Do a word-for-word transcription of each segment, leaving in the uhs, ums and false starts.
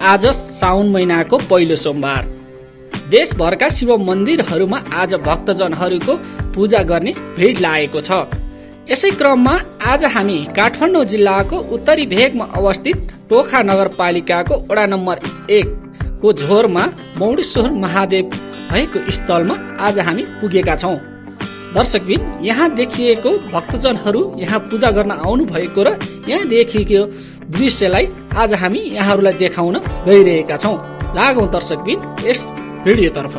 आज साउन महिनाको पहिलो सोमबार। देशभरका शिव मन्दिरहरूमा आज भक्तजनहरूको पूजा गर्ने भिड लागेको छ। यसै क्रममा आज हामी काठमाडौँ जिल्लाको उत्तरी भेगमा अवस्थित टोखा नगरपालिकाको वडा नम्बर एक को झोरमा मौडेश्वर महादेव भएको स्थलमा आज हामी पुगेका छौँ। दर्शकबिन, यहाँ देखिएको भक्तजनहरू यहाँ पूजा गर्न आउनु भएको र यहाँ देखिएको दृश्यलाई आज हामी यहाँहरूलाई देखाउन गइरहेका छौँ। लागौँ दर्शकबिन यस भिडियोतर्फ।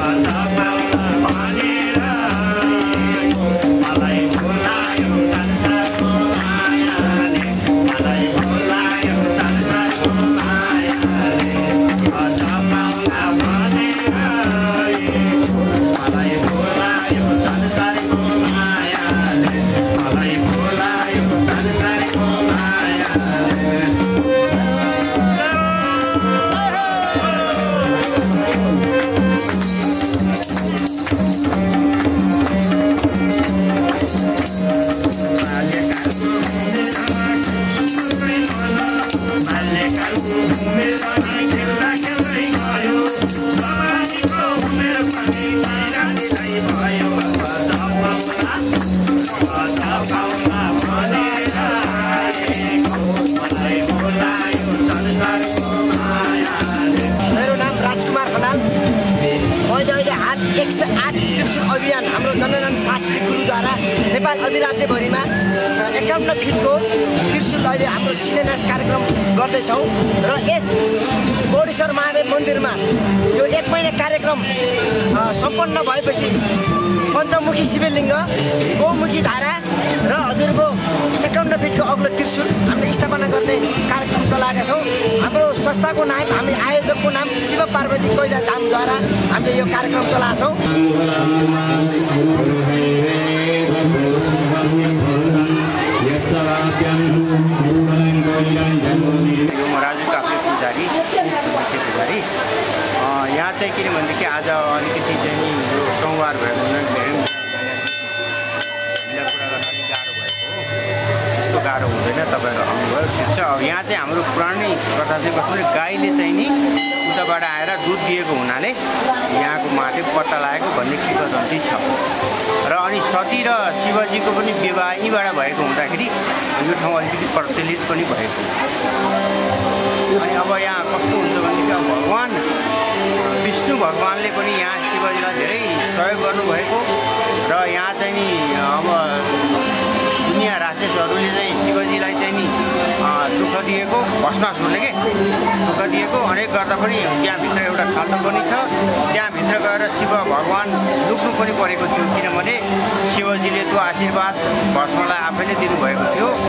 एक सय आठ त्रिशुल अभियान हाम्रो जनजन शास्त्री गुरुद्वारा नेपाल अधिराज्यभरिमा एकाउन्न फिटको त्रिशुल अहिले हाम्रो शिलान्यास कार्यक्रम गर्दैछौँ र यस मौडेश्वर महादेव मन्दिरमा यो एक महिना कार्यक्रम सम्पन्न भएपछि पञ्चमुखी शिवलिङ्ग, गौमुखी धारा र हजुरको एकाउन्न फिटको अग्लो त्रिशुल हामीले स्थापना गर्ने कार्यक्रम चलाएका छौँ। हाम्रो संस्थाको नाम, हामी आयोजकको नाम शिव पार्वती कैलाश धामद्वारा हामीले यो कार्यक्रम चलाएको छौँ। राजु काफ्ले पुजारी पुजारी यहाँ चाहिँ किनभनेदेखि आज अलिकति चाहिँ नि यो सोमबार भएको हुनाले कुरा गर्न अलिक गाह्रो भएको हो। त्यस्तो गाह्रो हुँदैन, तपाईँहरू आउनुभयो ठिक छ। अब यहाँ चाहिँ हाम्रो पुरानै प्रथा चाहिँ कस्तो भने गाईले चाहिँ नि उताबाट आएर दुध दिएको हुनाले यहाँको महादेव पत्ता लागेको भन्ने किंवदन्ती छ र अनि सती र शिवजीको पनि विवाह यहीँबाट भएको हुँदाखेरि यो ठाउँ अलिकति प्रचलित पनि भएको। अनि अब यहाँ कस्तो हुन्छ भनेदेखि अब भगवान् विष्णु भगवान्ले पनि यहाँ शिवजीलाई धेरै सहयोग गर्नुभएको र यहाँ चाहिँ नि अब दुनियाँ राक्षसहरूले चाहिँ शिवजीलाई चाहिँ नि दुःख दिएको, भस्मासुरले के दुःख दिएको अनेक गर्दा पनि त्यहाँभित्र एउटा खाल्डो पनि छ। त्यहाँभित्र गएर शिव भगवान् लुक्नु पनि परेको थियो, किनभने शिवजीले त्यो आशीर्वाद भस्मलाई आफैले दिनुभएको थियो।